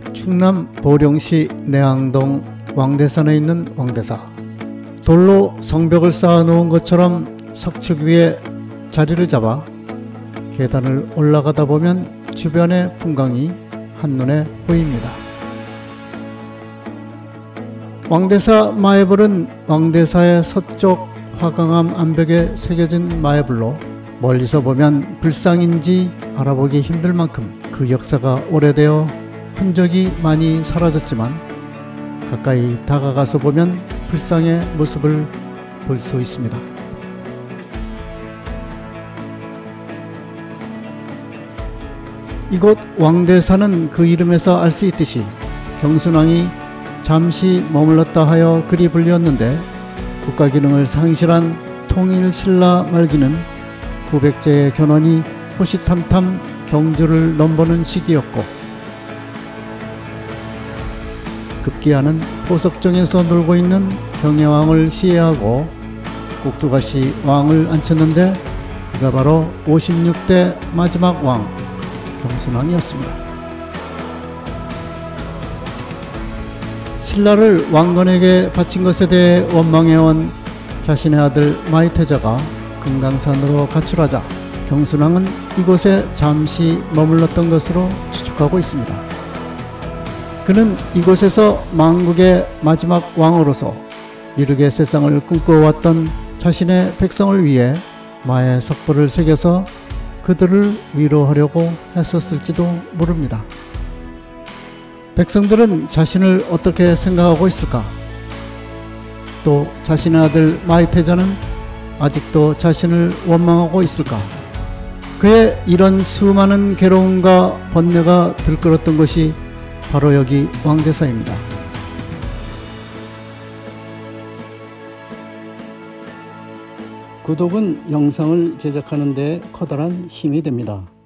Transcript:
충남 보령시 내항동 왕대산에 있는 왕대사. 돌로 성벽을 쌓아 놓은 것처럼 석축 위에 자리를 잡아 계단을 올라가다 보면 주변의 풍광이 한눈에 보입니다. 왕대사 마애불은 왕대사의 서쪽 화강암 암벽에 새겨진 마애불로 멀리서 보면 불상인지 알아보기 힘들 만큼 그 역사가 오래되어 흔적이 많이 사라졌지만 가까이 다가가서 보면 불상의 모습을 볼 수 있습니다. 이곳 왕대사는 그 이름에서 알 수 있듯이 경순왕이 잠시 머물렀다 하여 그리 불렸는데 국가기능을 상실한 통일신라 말기는 구백제의 견훤이 호시탐탐 경주를 넘보는 시기였고 급기야는 포석정에서 놀고 있는 경혜왕을 시해하고 꼭두가시 왕을 앉혔는데 그가 바로 56대 마지막 왕 경순왕이었습니다. 신라를 왕건에게 바친 것에 대해 원망해온 자신의 아들 마이태자가 금강산으로 가출하자 경순왕은 이곳에 잠시 머물렀던 것으로 추측하고 있습니다. 그는 이곳에서 만국의 마지막 왕으로서 이르게 세상을 꿈꿔왔던 자신의 백성을 위해 마의 석불을 새겨서 그들을 위로하려고 했었을지도 모릅니다. 백성들은 자신을 어떻게 생각하고 있을까? 또 자신의 아들 마이태자는 아직도 자신을 원망하고 있을까? 그의 이런 수많은 괴로움과 번뇌가 들끓었던 것이 바로 여기 왕대사입니다. 구독은 영상을 제작하는 데 커다란 힘이 됩니다.